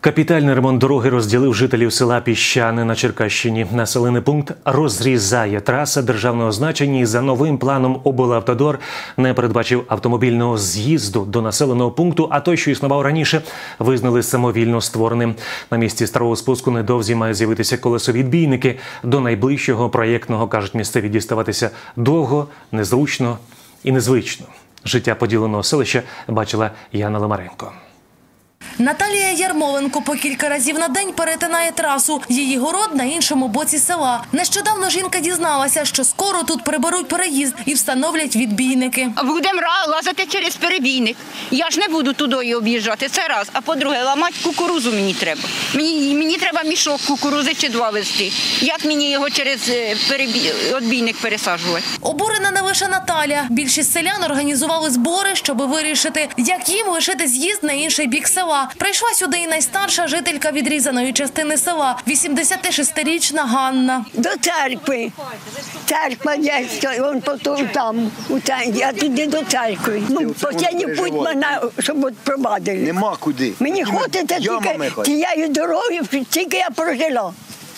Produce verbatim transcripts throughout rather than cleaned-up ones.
Капітальний ремонт дороги розділив жителів села Піщани на Черкащині. Населений пункт розрізає траса державного значення і за новим планом облавтодор не передбачив автомобільного з'їзду до населеного пункту, а той, що існував раніше, визнали самовільно створеним. На місці старого спуску недовзі мають з'явитися колесовідбійники. До найближчого проєктного, кажуть місцеві, діставатися довго, незручно і незвично. Життя поділеного селища бачила Яна Ломаренко. Наталія Ярмоленко по кілька разів на день перетинає трасу. Її город на іншому боці села. Нещодавно жінка дізналася, що скоро тут приберуть переїзд і встановлять відбійники. Будемо лазити через перебійник. Я ж не буду туди об'їжджати, це раз. А по-друге, ламати кукурузу мені треба. Мені, мені треба мішок кукурузи чи два везти. Як мені його через відбійник пересаджувати? Обурена не лише Наталя. Більшість селян організували збори, щоб вирішити, як їм лишити з'їзд на інший бік села. Прийшла сюди і найстарша жителька відрізаної частини села – вісімдесятишестирічна Ганна. До церкви. Церква є, вон потім там. Я туди до церкви. Ну, останній путь мене, щоб от провадили. Нема куди. Мені хочеться тільки тією дорогою, тільки я прожила.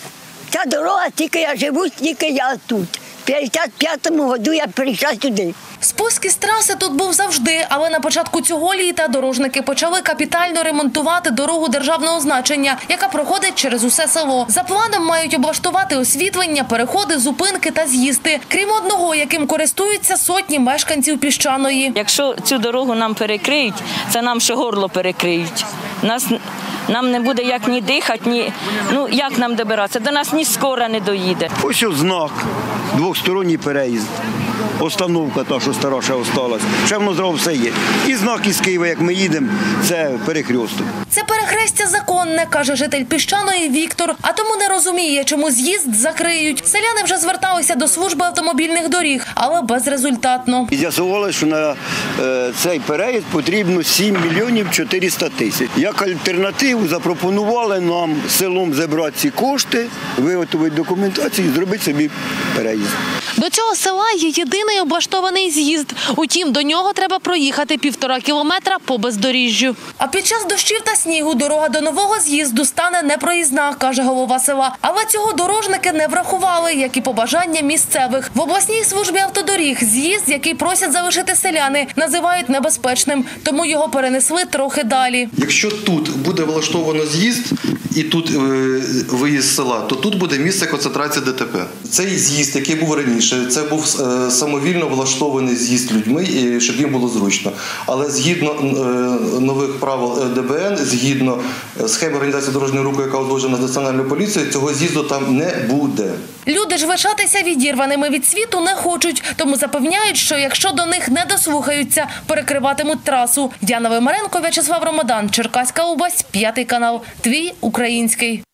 Ця дорога, тільки я живу, тільки я тут. В п'ятдесят п'ятому году я прийшла сюди. Спуск із траси тут був завжди, але на початку цього літа дорожники почали капітально ремонтувати дорогу державного значення, яка проходить через усе село. За планом мають облаштувати освітлення, переходи, зупинки та з'їзди. Крім одного, яким користуються сотні мешканців Піщаної. Якщо цю дорогу нам перекриють, це нам ще горло перекриють. Нас, нам не буде як ні дихати, ні, ну як нам добиратися. До нас ні скоро не доїде. Ось ось знак, двосторонній переїзд. Остановка та, що стара ще осталась. Ще воно зразу все є. І знак із Києва, як ми їдемо, це перехресток. Це перехрестя законне, каже житель Піщаної Віктор, а тому не розуміє, чому з'їзд закриють. Селяни вже зверталися до служби автомобільних доріг, але безрезультатно. І з'ясувалося, що на е, цей переїзд потрібно сім мільйонів чотириста тисяч. Як альтернативу запропонували нам селом зібрати ці кошти, виготовити документацію і зробити собі переїзд. До цього села є єдиний облаштований з'їзд. Утім, до нього треба проїхати півтора кілометра по бездоріжжю. А під час дощів та снігу дорога до нового з'їзду стане непроїзна, каже голова села. Але цього дорожники не врахували, як і побажання місцевих. В обласній службі автодоріг з'їзд, який просять залишити селяни, називають небезпечним, тому його перенесли трохи далі. Якщо тут буде влаштовано з'їзд і тут е, виїзд з села, то тут буде місце концентрації ДТП. Цей з'їзд, який був раніше, це був е, самовільно влаштований з'їзд людьми, і, щоб їм було зручно. Але згідно е, нових правил ДБН, згідно схеми організації дорожнього руху, яка узгоджена з Національною поліцією, цього з'їзду там не буде. Люди ж лишатися відірваними від світу не хочуть, тому запевняють, що якщо до них не дослухаються, перекриватимуть трасу. Яна Ломаренко, В'ячеслав Ромадан, Черкаська область, п'ятий канал. Твій український.